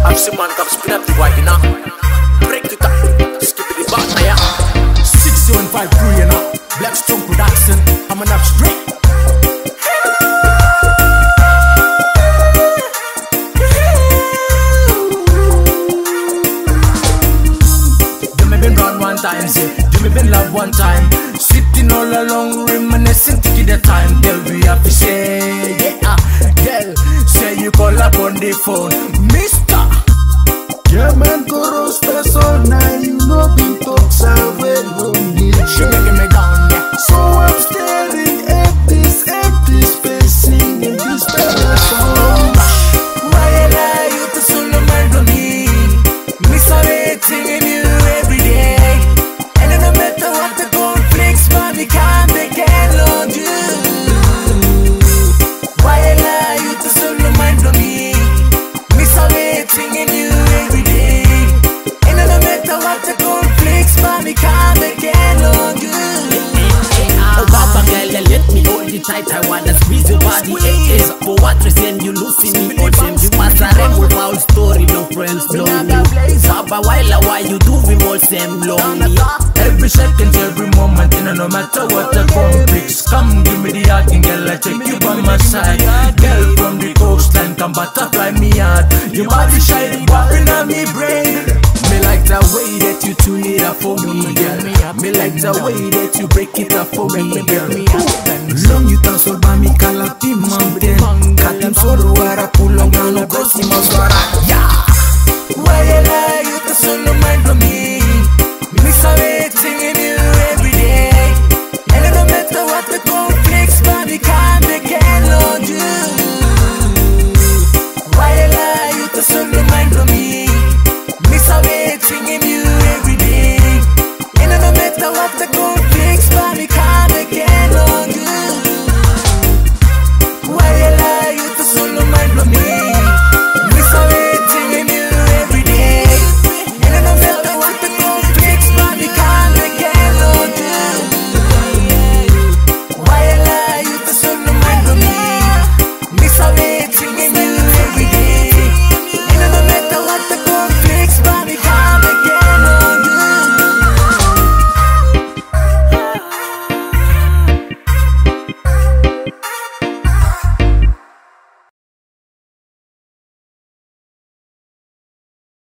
I've seen man come spin up the white, you know. Break it up, skip it back, yeah. 6153, you know. Blackstone Production, I'm an up straight. Time, say, you me been love one time. Sitting all along, reminiscing, taking the time. Girl, we have to say, yeah, girl, say you call up on the phone, Mister. Yeah, man, go roast us all night. You know, been talks are well only. She making me down, yeah. So I'm staring at this empty space, singing this better song. Why you lie, you to solo mind on me. Miss a waiting in you every day. No matter what the conflicts, but we can't depend on you. Why you lie, you to solo mind on me. Miss a waiting in you every day. And no matter what the conflicts, but we can't depend on you. Oh Papa girl, you let me hold you tight. I wanna squeeze your body. For what reason you losing me? All them you must have with my story. No friends, no me. Papa, why you do we all same lonely? Every second, every moment, and no matter what the conflicts. Come give me the acting, girl, I take you by my side. Girl from the coastline, come butterfly me out. Your body shining, popping on me brain. Me like the way that you tune it up for me, girl. Me like the way that you break it up for me, girl. Long you dance all by me,